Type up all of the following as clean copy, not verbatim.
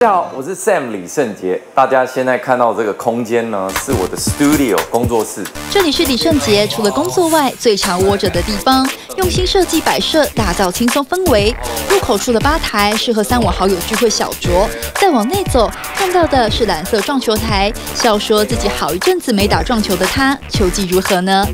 大家好，我是 Sam 李圣杰。大家现在看到这个空间呢，是我的 studio 工作室。 这里是李圣杰除了工作外最常窝着的地方，用心设计摆设，打造轻松氛围。入口处的吧台适合3、5好友聚会小酌。再往内走，看到的是蓝色撞球台。笑说自己好一阵子没打撞球的他，球技如何呢？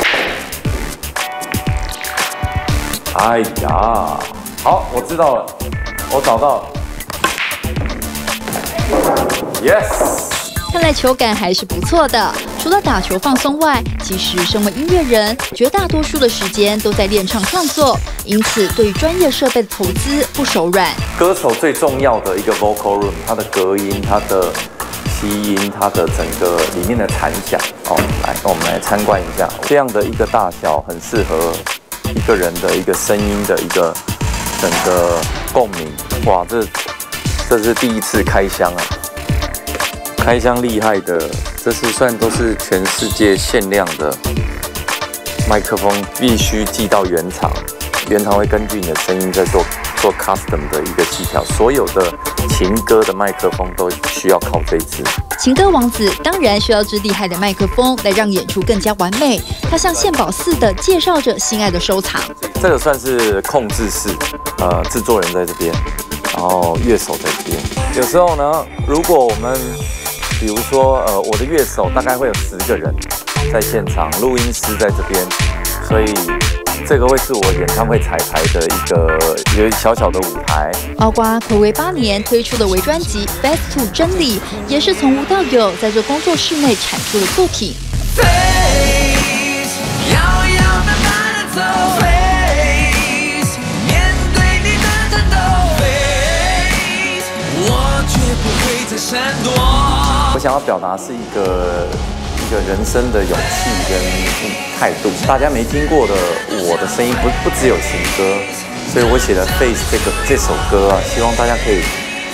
哎呀，好，我知道了，我找到了。Yes， 看来球感还是不错的。除了打球放松外，其实身为音乐人，绝大多数的时间都在练唱创作，因此对于专业设备的投资不手软。 歌手最重要的一个 vocal room， 它的隔音、它的吸音、它的整个里面的残响，我们来参观一下。这样的一个大小，很适合一个人的一个声音的一个整个共鸣。哇，这是第一次开箱啊！开箱厉害的，这是算都是全世界限量的麦克风，必须寄到原厂，原厂会根据你的声音在做 custom 的一个细调。所有的情歌的麦克风都需要靠这一支。 情歌王子当然需要支厉害的麦克风来让演出更加完美。他像献宝似的介绍着心爱的收藏。 这个算是控制室，制作人在这边，然后乐手在这边。有时候呢，如果我们比如说，我的乐手大概会有10个人在现场，录音师在这边，所以这个会是我演唱会彩排的有一小小的舞台。 包括暌违8年推出的微专辑《Back to 真理》，也是从无到有，在这工作室内产出的作品。 我想要表达是一个人生的勇气跟态度。大家没听过的我的声音不只有情歌，所以我写了《Face》这首歌啊，希望大家可以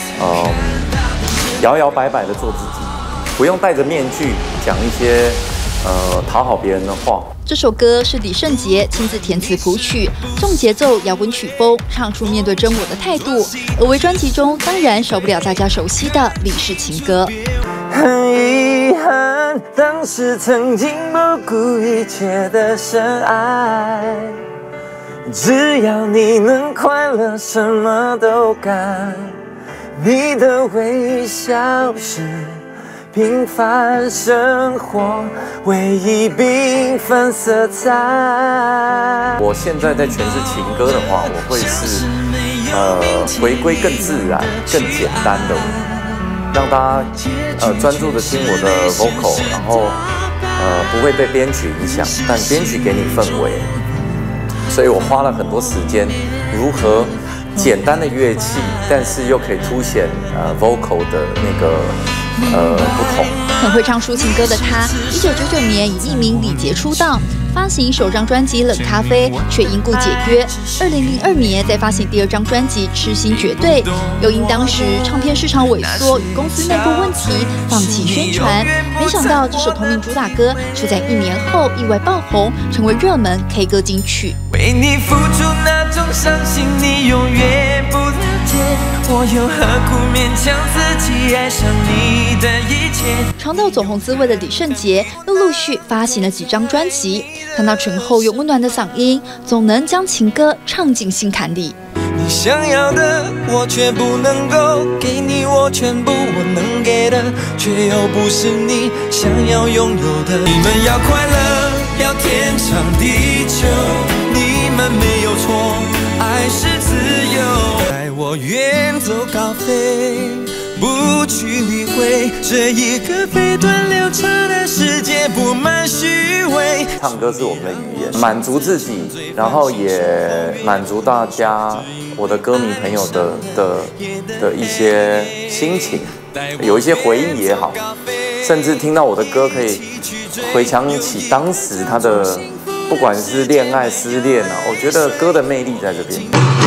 摇摇摆摆的做自己，不用戴着面具讲一些讨好别人的话。 这首歌是李圣杰亲自填词谱曲，重节奏摇滚曲风，唱出面对真我的态度。而微专辑中当然少不了大家熟悉的《李氏情歌》。 很遗憾，当时曾经不顾一切的深爱，只要你能快乐，什么都干。你的微笑是平凡生活唯一缤纷色彩。 我现在在诠释情歌的话，我会是回归更自然、更简单的，让大家专注的听我的 vocal， 然后不会被编曲影响，但编曲给你氛围，所以我花了很多时间，如何简单的乐器，但是又可以凸显vocal 的那个不同。 很会唱抒情歌的他，1999年以艺名李杰出道，发行首张专辑《冷咖啡》，却因故解约。2002年再发行第2张专辑《痴心绝对》，又因当时唱片市场萎缩与公司内部问题，放弃宣传。没想到这首同名主打歌，却在1年后意外爆红，成为热门 K 歌金曲。 为你付出那种伤心，你永远不了解，我又何苦勉强自己爱上你的一切。 尝到走红滋味的李圣杰，又陆续发行了几张专辑。看到醇厚又温暖的嗓音，总能将情歌唱进心坎里。 你想要的我却不能够给你，我全部我能给的，却又不是你想要拥有的。你们要快乐，要天长地久，你们没有错，爱是自由。带我远走高飞，不去理会这一个飞短流长的世界布满虚伪。 唱歌是我们的语言，满足自己，然后也满足大家，我的歌迷朋友的一些心情，有一些回忆也好，甚至听到我的歌可以回想起当时他的不管是恋爱失恋啊，我觉得歌的魅力在这边。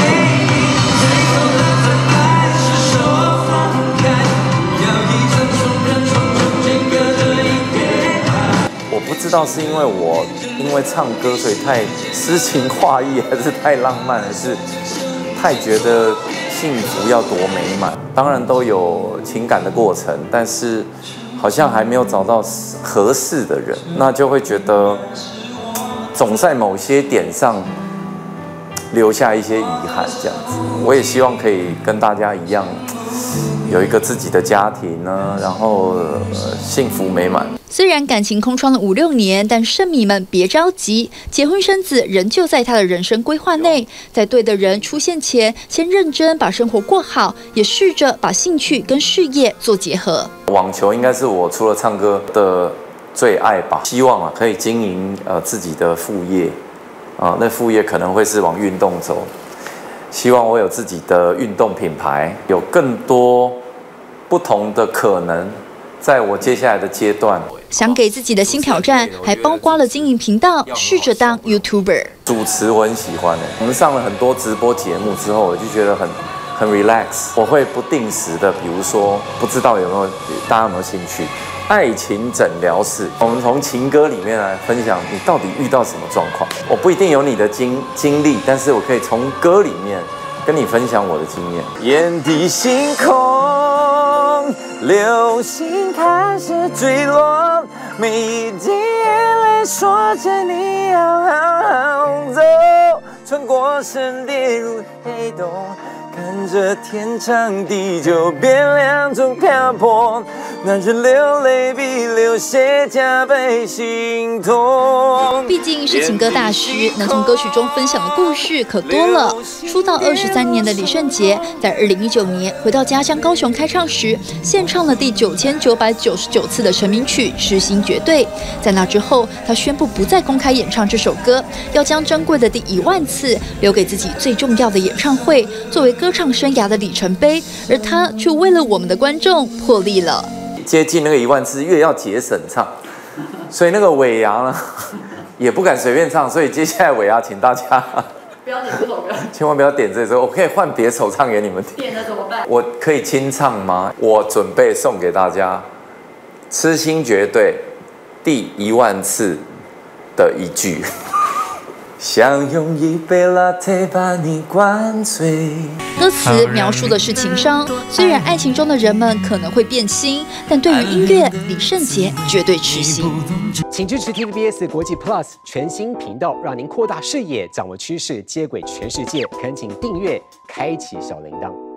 我不知道是因为唱歌所以太诗情画意，还是太浪漫，还是太觉得幸福要多美满，当然都有情感的过程，但是好像还没有找到合适的人，那就会觉得总在某些点上留下一些遗憾，这样子。我也希望可以跟大家一样，有一个自己的家庭呢，然后幸福美满。 虽然感情空窗了5、6年，但圣迷们别着急，结婚生子仍旧在他的人生规划内。在对的人出现前，先认真把生活过好，也试着把兴趣跟事业做结合。 网球应该是我除了唱歌的最爱吧，希望可以经营自己的副业那副业可能会是往运动走。希望我有自己的运动品牌，有更多不同的可能，在我接下来的阶段。 想给自己的新挑战，还包括了经营频道，试着当 YouTuber。 主持我很喜欢我们上了很多直播节目之后，我就觉得很 relax。我会不定时的，比如说，不知道大家有没有兴趣？爱情诊疗室，我们从情歌里面来分享你到底遇到什么状况。我不一定有你的经历，但是我可以从歌里面跟你分享我的经验。眼底星空，流星开始坠落，每一滴眼泪说着你要好好走，穿过森跌入黑洞。看着天长地久变两种漂泊，男人流泪比流血加倍心痛。 毕竟是情歌大师，能从歌曲中分享的故事可多了。出道23年的李圣杰，在2019年回到家乡高雄开唱时，献唱了第9999次的成名曲《痴心绝对》。在那之后，他宣布不再公开演唱这首歌，要将珍贵的第1万次留给自己最重要的演唱会，作为歌唱生涯的里程碑。而他却为了我们的观众破例了。 接近那个1万次，越要节省唱，所以那个尾牙呢，也不敢随便唱。所以接下来尾牙，请大家不要点这首歌， 千万不要点这首，我可以换别首唱给你们听。 点了怎么办？ 我可以清唱吗？我准备送给大家《痴心绝对》第1万次的一句。想用一杯 latte 把你灌醉。 歌词描述的是情伤，虽然爱情中的人们可能会变心，但对于音乐，李圣杰绝对痴心。 请支持 TVBS 国际 Plus 全新频道，让您扩大视野，掌握趋势，接轨全世界。恳请订阅，开启小铃铛。